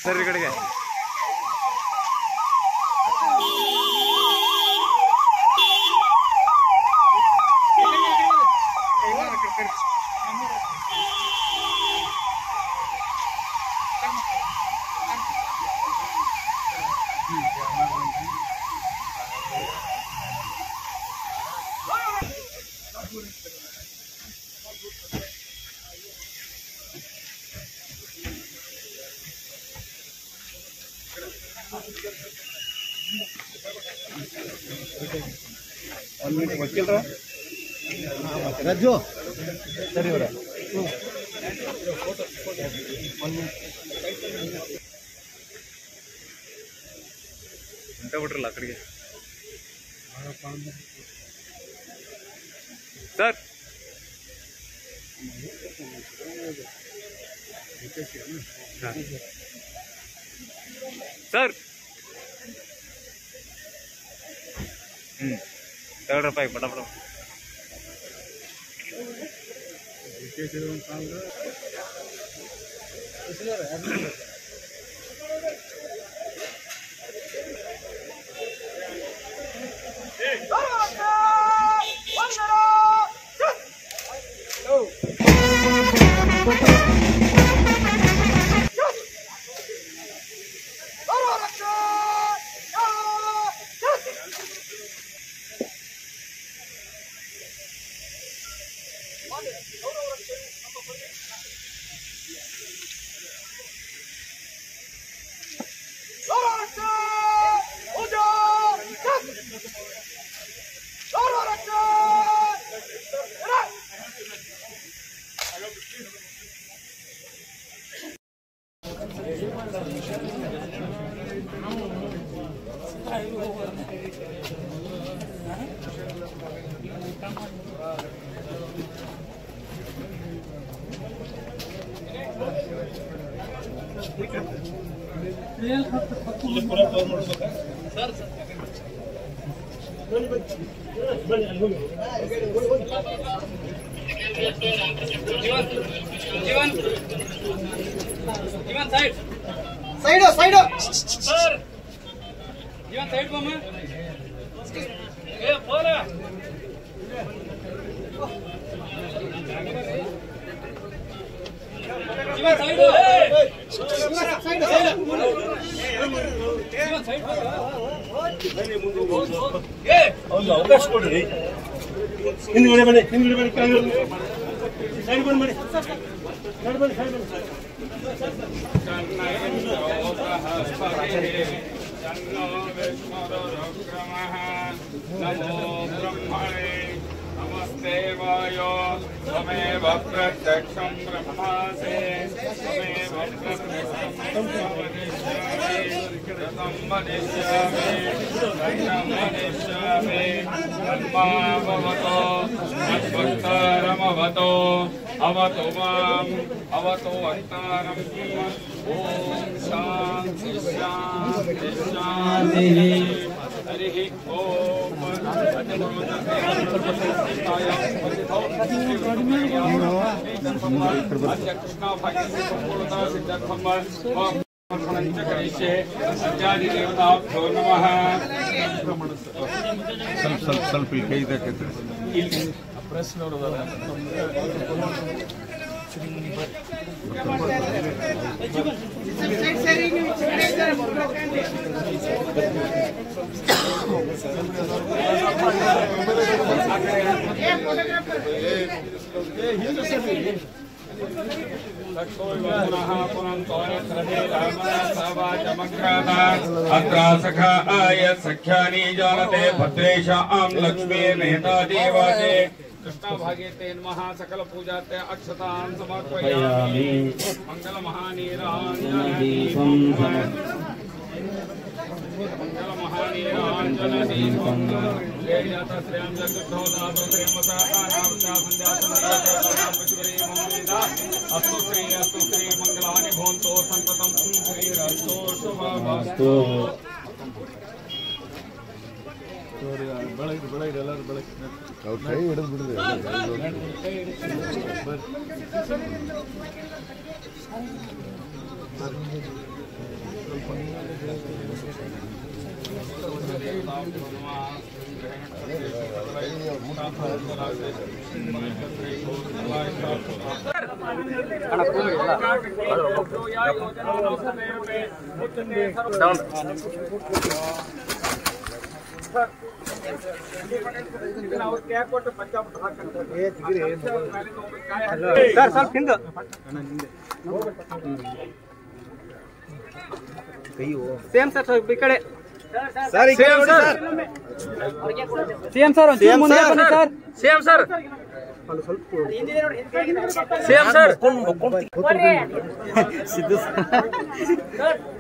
ಸರಿ ಕಡೆಗೆ ವಕೀಲರ ರಜ್ಜು ಸರಿ ಅವರ ಅಂತ ಬಿಟ್ರಲ್ಲ ಆ ಕಡೆಗೆ ಸರ್ ಸರ್ ₹2 ಪಟ ಪಟ ಅವಕಾಶ ಕೊಡ್ರಿ ಹಿಂದ್ಗಡೆ ಬನ್ನಿ ಸೈಡ್ ಬನ್ನಿ नमस्ते वायो त्वमेव प्रत्यक्षं ब्रह्मासि त्वमेव प्रत्यक्षं वदिष्यामि तन्माभवतो मद्भक्तारमवतो अवतु माम् अवतु वक्तारम् ॐ शान्ति शान्ति शान्तिः हरिः ॐ कृष्णा भाग्य संपूर्णता सिद्धार्थम सज्जादि देवताभ्यो नमः ಸ್ವಲ್ಪ ಕೈ ಇದಕ್ಕೆ ಪ್ರೆಸ್ ನೋಡೋದಲ್ಲ सख्यानि जानते भद्रेशां लक्ष्मी मेहता देवाते कृष्णा भागेते नमः सकल पूजाते अक्षतान् समर्पयामि मंगल महानीराञ्जनदीपं मंगल महानीराञ्जनदीपं श्रेयतश्रेयं जगद्धोदातोत्रयमसा अनावचा संध्यासनश्वरी मोहिता अस्तु श्री मंगलानि भवन्तु सन्ततं श्रीरस्तु शुभमस्तु ಬೆಳಗ್ಗೆ ಎಲ್ಲರೂ ಬೆಳಗ್ಗೆ ಅವ್ರು ಕೈ ಹಿಡಿದು ಬಿಡಿದೆ ಸರ್ ಸ್ವಲ್ಪ ಹಿಂದೆ ಸೇಮ್ ಸರ್ ಸ್ವಲ್ಪ ಈ ಕಡೆ ಸೇಮ್ ಸರ್ ಸೇಮ್ ಸರ್ ಮುಂದೆ ಬನ್ನಿ sir same sir same sir Siddu sir